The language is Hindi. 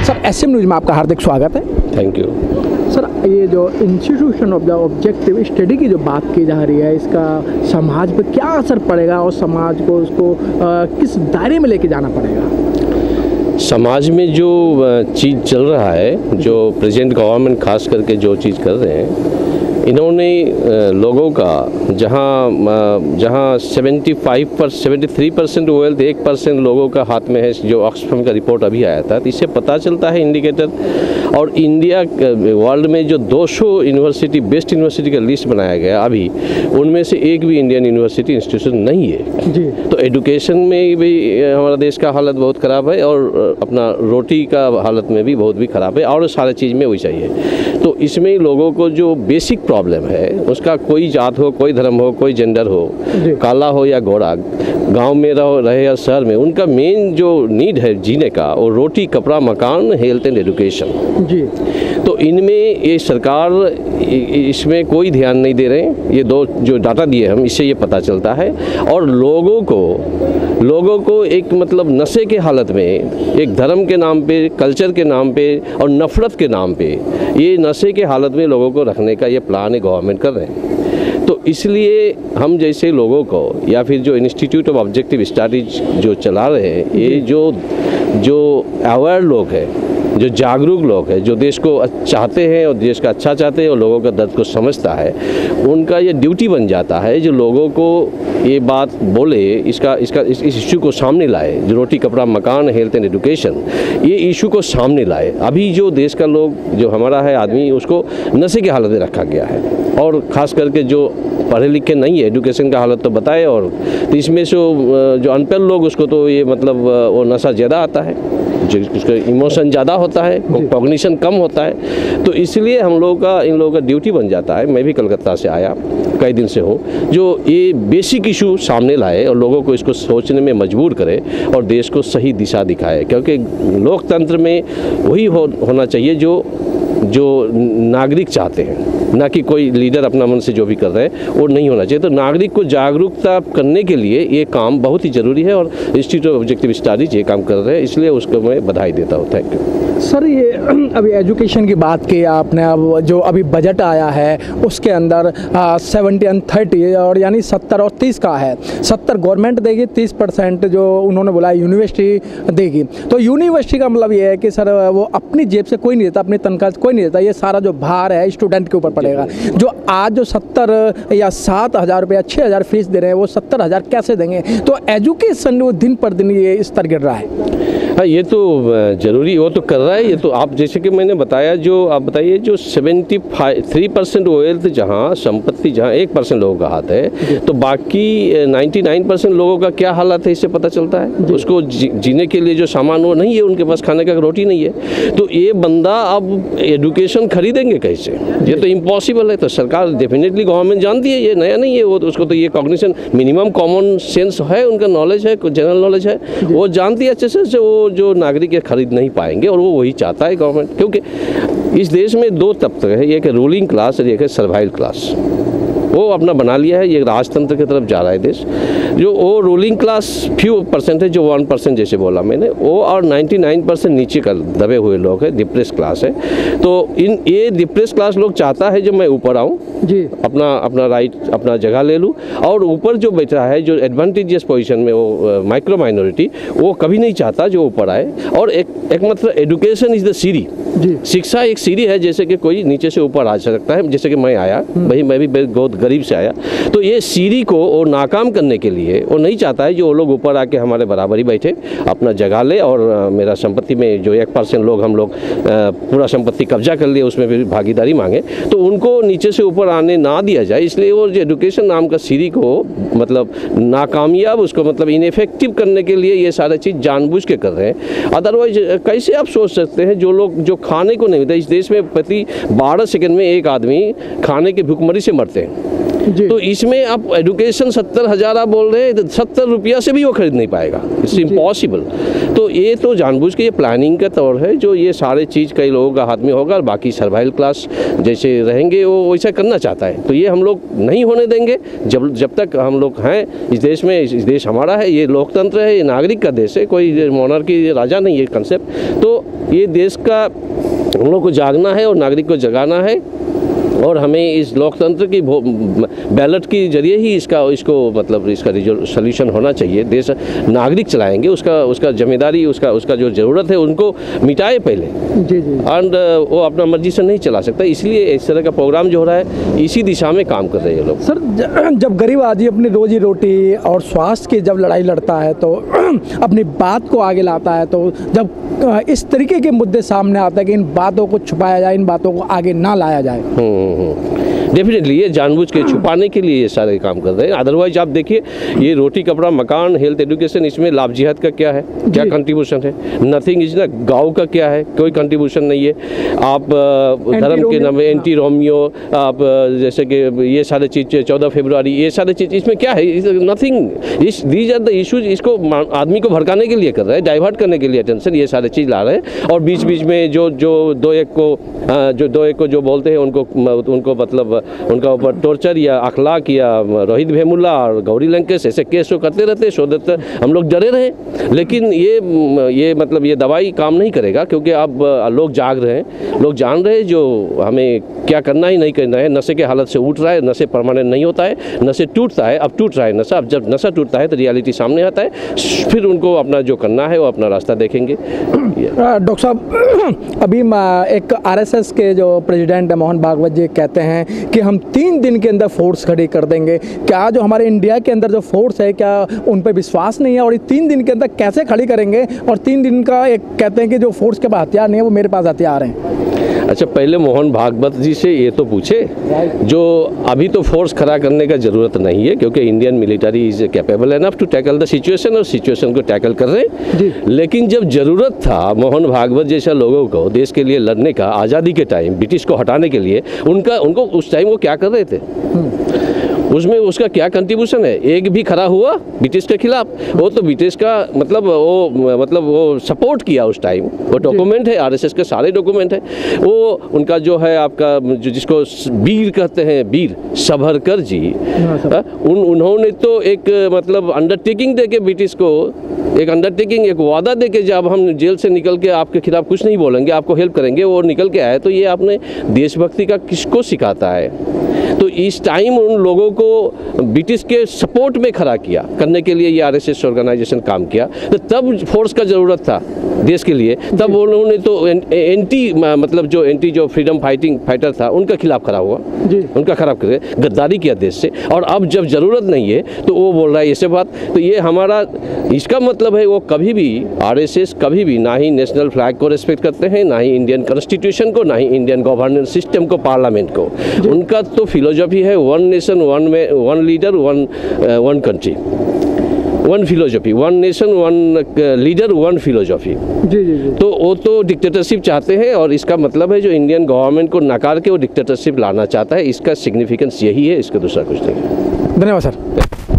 सर SM न्यूज़ में आपका हार्दिक स्वागत है। थैंक यू सर, ये जो institution of the objective study की जो बात की जा रही है, इसका समाज पर क्या असर पड़ेगा और समाज को उसको किस दायरे में लेके जाना पड़ेगा? समाज में जो चीज़ चल रहा है, जो प्रेजेंट गवर्नमेंट खास करके जो चीज़ कर रहे हैं, इन्होंने लोगों का जहाँ 73% वेल्थ 1% लोगों का हाथ में है, जो ऑक्सफैम का रिपोर्ट अभी आया था, तो इससे पता चलता है इंडिकेटर। और इंडिया वर्ल्ड में जो 200 यूनिवर्सिटी बेस्ट यूनिवर्सिटी का लिस्ट बनाया गया अभी, उनमें से एक भी इंडियन यूनिवर्सिटी इंस्टीट्यूशन नहीं है जी। तो एजुकेशन में भी हमारा देश का हालत बहुत ख़राब है, और अपना रोटी का हालत में भी बहुत भी ख़राब है, और सारे चीज़ में वैसा ही है। तो इसमें लोगों को जो बेसिक प्रॉब्लम है, उसका कोई जात हो, कोई धर्म हो, कोई जेंडर हो, काला हो या गोरा, गांव में रहे या शहर में, उनका मेन जो नीड है जीने का, वो रोटी, कपड़ा, मकान, हेल्थ एंड एजुकेशन जी। तो इनमें ये सरकार इसमें कोई ध्यान नहीं दे रहे हैं। ये दो जो डाटा दिए हम, इससे ये पता चलता है। और लोगों को एक मतलब नशे के हालत में, एक धर्म के नाम पे, कल्चर के नाम पे और नफरत के नाम पे, ये नशे के हालत में लोगों को रखने का ये प्लान है गवर्नमेंट कर रहे हैं। तो इसलिए हम जैसे लोगों को, या फिर जो इंस्टीट्यूट ऑफ ऑब्जेक्टिव स्टडीज जो चला रहे हैं, ये जो अवेयर लोग हैं, जो जागरूक लोग हैं, जो देश को चाहते हैं और देश का अच्छा चाहते हैं और लोगों का दर्द को समझता है, उनका ये ड्यूटी बन जाता है जो लोगों को ये बात बोले, इस इशू को सामने लाए, जो रोटी, कपड़ा, मकान, हेल्थ एंड एजुकेशन, ये इशू को सामने लाए। अभी जो देश का लोग, जो हमारा है आदमी, उसको नशे की हालत में रखा गया है, और ख़ास करके जो पढ़े लिखे नहीं है, एजुकेशन का हालत तो बताए, और तो इसमें से जो अनपढ़ लोग, उसको तो ये मतलब वो नशा ज़्यादा आता है, जो उसका इमोशन ज़्यादा होता है, कॉग्निशन कम होता है। तो इसलिए हम लोग का, इन लोगों का ड्यूटी बन जाता है। मैं भी कलकत्ता से आया, कई दिन से हूँ, जो ये बेसिक इशू सामने लाए और लोगों को इसको सोचने में मजबूर करे और देश को सही दिशा दिखाए। क्योंकि लोकतंत्र में वही होना चाहिए जो नागरिक चाहते हैं, ना कि कोई लीडर अपना मन से जो भी कर रहे हैं वो नहीं होना चाहिए। तो नागरिक को जागरूकता करने के लिए ये काम बहुत ही ज़रूरी है, और इंस्टीट्यूट ऑफ ऑब्जेक्टिव स्टडीज ये काम कर रहे हैं, इसलिए उसको मैं बधाई देता हूँ। Thank you sir. ये अभी एजुकेशन की बात की आपने, अब जो अभी बजट आया है उसके अंदर 70-30 और यानी 70 और 30 का है। 70 गवर्नमेंट देगी, 30% जो उन्होंने बोला यूनिवर्सिटी देगी। तो यूनिवर्सिटी का मतलब ये है कि सर वो अपनी जेब से कोई नहीं देता, अपनी तनख्वाह से कोई नहीं देता, ये सारा जो भार है स्टूडेंट के ऊपर पड़ेगा। जो आज जो 70 या 7,000 रुपया 6,000 फीस दे रहे हैं, वो 70,000 कैसे देंगे? तो एजुकेशन वो दिन पर दिन ये स्तर गिर रहा है। हाँ, ये तो ज़रूरी, वो तो कर रहा है। ये तो आप जैसे कि मैंने बताया, जो आप बताइए, जो 73% वेल्थ, जहाँ संपत्ति, जहाँ 1% लोगों का हाथ है, तो बाकी 99% लोगों का क्या हालत है, इससे पता चलता है। उसको जीने के लिए जो सामान वो नहीं है, उनके पास खाने का रोटी नहीं है। तो ये बंदा अब एजुकेशन खरीदेंगे कैसे? ये तो इम्पॉसिबल है। तो सरकार डेफिनेटली, गवर्नमेंट जानती है, ये नया नहीं है, वो तो उसको तो ये कॉग्निशन, मिनिमम कॉमन सेंस है, उनका नॉलेज है, जनरल नॉलेज है, वो जानती है अच्छे से। वो जो नागरिक ये खरीद नहीं पाएंगे, और वो वही चाहता है गवर्नमेंट। क्योंकि इस देश में दो तबके हैं, एक है रूलिंग क्लास और एक है सर्वाइवल क्लास। वो अपना बना लिया है, ये राजतंत्र की तरफ जा रहा है देश। जो वो रूलिंग क्लास फ्यू परसेंट है, जो 1% जैसे बोला मैंने, वो, और 99% नीचे का दबे हुए लोग हैं, डिप्रेस क्लास है। तो ये डिप्रेस क्लास लोग चाहता है जो मैं ऊपर आऊँ जी, अपना राइट, अपना जगह ले लूँ, और ऊपर जो बैठा है, जो एडवांटेजियस पोजीशन में, वो माइक्रो माइनॉरिटी, वो कभी नहीं चाहता जो ऊपर आए। और एक मतलब एजुकेशन इज़ द सीढ़ी, शिक्षा एक सीढ़ी है, जैसे कि कोई नीचे से ऊपर आ सकता है, जैसे कि मैं आया, भाई मैं भी बहुत गरीब से आया। तो ये सीढ़ी को वो नाकाम करने के लिए वो नहीं चाहता है जो वो लोग ऊपर आके हमारे बराबरी बैठे, अपना जगह ले, और मेरा संपत्ति में जो 1% लोग, हम लोग पूरा संपत्ति कब्जा कर लिए, उसमें भी भागीदारी मांगे, तो उनको नीचे से ऊपर आने ना दिया जाए। इसलिए वो जो एजुकेशन नाम का सीढ़ी को मतलब नाकामयाब, उसको मतलब इनफेक्टिव करने के लिए ये सारे चीज़ जानबूझ के कर रहे हैं। अदरवाइज कैसे आप सोच सकते हैं, जो लोग जो खाने को नहीं मिलता, इस देश में प्रति 12 सेकंड में एक आदमी खाने की भूखमरी से मरते हैं। जी। तो इसमें आप एजुकेशन 70,000 आप बोल रहे हैं, 70 रुपया से भी वो खरीद नहीं पाएगा, इट्स इम्पॉसिबल। तो ये तो जानबूझ के ये प्लानिंग का तौर है, जो ये सारे चीज़ कई लोगों का हाथ में होगा और बाकी सर्वाइवल क्लास जैसे रहेंगे वो वैसा करना चाहता है। तो ये हम लोग नहीं होने देंगे जब तक हम लोग हैं इस देश में। इस देश हमारा है, ये लोकतंत्र है, ये नागरिक का देश है, कोई मोनार्की राजा नहीं है कंसेप्ट। तो ये देश का हम लोग को जागना है और नागरिक को जगाना है, और हमें इस लोकतंत्र की बैलेट के जरिए ही इसका सॉल्यूशन होना चाहिए। देश नागरिक चलाएंगे, उसका जिम्मेदारी, उसका जो ज़रूरत है उनको मिटाए पहले। जी जी। एंड वो अपना मर्जी से नहीं चला सकता, इसलिए इस तरह का प्रोग्राम जो हो रहा है इसी दिशा में काम कर रहे हैं लोग। सर, जब गरीब आदमी अपनी रोजी रोटी और स्वास्थ्य की जब लड़ाई लड़ता है तो अपनी बात को आगे लाता है, तो जब इस तरीके के मुद्दे सामने आते हैं कि इन बातों को छुपाया जाए, इन बातों को आगे ना लाया जाए। डेफिनेटली ये जानबूझ के छुपाने के लिए ये सारे काम कर रहे हैं। अदरवाइज आप देखिए, ये रोटी कपड़ा मकान हेल्थ एजुकेशन, इसमें लाभ जिहाद का क्या है, क्या कंट्रीब्यूशन है? नथिंग इज ना। गाँव का क्या है? कोई कंट्रीब्यूशन नहीं है। आप धर्म के नाम एंटी रोमियो, आप जैसे कि ये सारे चीज़ 14 फरवरी, ये सारे चीज़ इसमें क्या है? Nothing. These are the issues. इसको आदमी को भड़काने के लिए कर रहे हैं, डाइवर्ट करने के लिए अटेंशन, ये सारे चीज़ ला रहे हैं। और बीच बीच में जो दो एक को जो बोलते हैं उनको मतलब उनका ऊपर टॉर्चर या अखलाक या रोहित भेमुला और गौरी लंकेश ऐसे केस करते रहते, सो दैट हम लोग डरे रहे। लेकिन ये मतलब ये दवाई काम नहीं करेगा, क्योंकि अब लोग जाग रहे हैं, लोग जान रहे हैं जो हमें क्या करना ही नहीं करना है। नशे के हालत से उठ रहा है, नशे परमानेंट नहीं होता है, नशे टूटता है, अब टूट रहा है नशा। अब जब नशा टूटता है तो रियलिटी सामने आता है, फिर उनको अपना जो करना है वो अपना रास्ता देखेंगे। डॉक्टर साहब, अभी एक आरएसएस के जो प्रेसिडेंट है मोहन भागवत जी कहते हैं कि हम 3 दिन के अंदर फोर्स खड़ी कर देंगे। क्या जो हमारे इंडिया के अंदर जो फोर्स है, क्या उन पर विश्वास नहीं है? और ये 3 दिन के अंदर कैसे खड़ी करेंगे? और 3 दिन का एक कहते हैं कि जो फोर्स के पास हथियार नहीं है, वो मेरे पास हथियार हैं। अच्छा, पहले मोहन भागवत जी से ये तो पूछे, जो अभी तो फोर्स खड़ा करने का ज़रूरत नहीं है, क्योंकि Indian military is capable enough to tackle the situation, और सिचुएशन को टैकल कर रहे हैं। लेकिन जब ज़रूरत था मोहन भागवत जैसा लोगों को देश के लिए लड़ने का, आज़ादी के टाइम ब्रिटिश को हटाने के लिए, उनको उस टाइम वो क्या कर रहे थे, उसमें उसका क्या कंट्रीब्यूशन है? एक भी खड़ा हुआ ब्रिटिश के खिलाफ? वो तो ब्रिटिश का मतलब वो सपोर्ट किया उस टाइम। वो डॉक्यूमेंट है, आरएसएस के सारे डॉक्यूमेंट है। वो उनका जो है आपका जिसको वीर कहते हैं, वीर सावरकर जी, उन्होंने तो एक मतलब अंडरटेकिंग दे के ब्रिटिश को एक अंडरटेकिंग, एक वादा दे के, जब हम जेल से निकल के आपके खिलाफ कुछ नहीं बोलेंगे, आपको हेल्प करेंगे, वो निकल के आए। तो ये आपने देशभक्ति का किसको सिखाता है? तो इस टाइम उन लोगों को ब्रिटिश के सपोर्ट में खड़ा किया करने के लिए ये आरएसएस ऑर्गेनाइजेशन काम किया। तो तब फोर्स का ज़रूरत था देश के लिए, तब उन्होंने तो एंटी जो फ्रीडम फाइटर था उनका खिलाफ खड़ा हुआ, उनका खराब करे, गद्दारी किया देश से। और अब जब ज़रूरत नहीं है तो वो बोल रहा है ऐसे बात। तो ये हमारा इसका मतलब है, वो कभी भी आरएसएस कभी भी ना ही नेशनल फ्लैग को रिस्पेक्ट करते हैं, ना ही इंडियन कॉन्स्टिट्यूशन को, ना ही इंडियन गवर्नेंस सिस्टम को, पार्लियामेंट को। उनका तो फिलोसफी है one nation one leader one country, one philosophy, one nation one leader one philosophy. जी। तो वो तो डिक्टेटरशिप चाहते हैं, और इसका मतलब है जो इंडियन गवर्नमेंट को नकार के वो डिक्टेटरशिप लाना चाहता है। इसका सिग्निफिकेंस यही है, इसका दूसरा कुछ नहीं है। धन्यवाद सर।